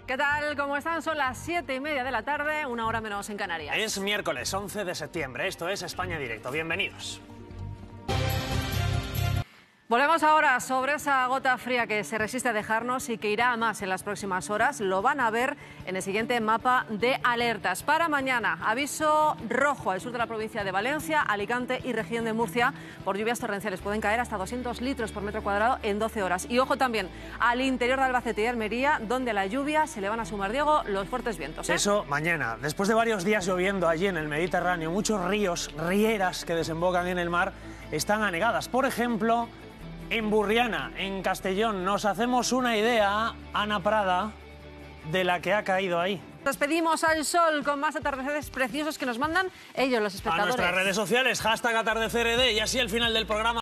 ¿Qué tal? ¿Cómo están? Son las 7:30 de la tarde, una hora menos en Canarias. Es miércoles 11 de septiembre, esto es España Directo. Bienvenidos. Volvemos ahora sobre esa gota fría que se resiste a dejarnos y que irá a más en las próximas horas. Lo van a ver en el siguiente mapa de alertas. Para mañana, aviso rojo al sur de la provincia de Valencia, Alicante y región de Murcia por lluvias torrenciales. Pueden caer hasta 200 litros por metro cuadrado en 12 horas. Y ojo también al interior de Albacete y Almería, donde a la lluvia se le van a sumar, Diego, los fuertes vientos. Eso mañana. Después de varios días lloviendo allí en el Mediterráneo, muchos ríos, rieras que desembocan en el mar están anegadas. Por ejemplo, en Burriana, en Castellón, nos hacemos una idea, Ana Prada, de la que ha caído ahí. Nos pedimos al sol con más atardeceres preciosos que nos mandan ellos, los espectadores. A nuestras redes sociales, #atardecerED, y así al final del programa.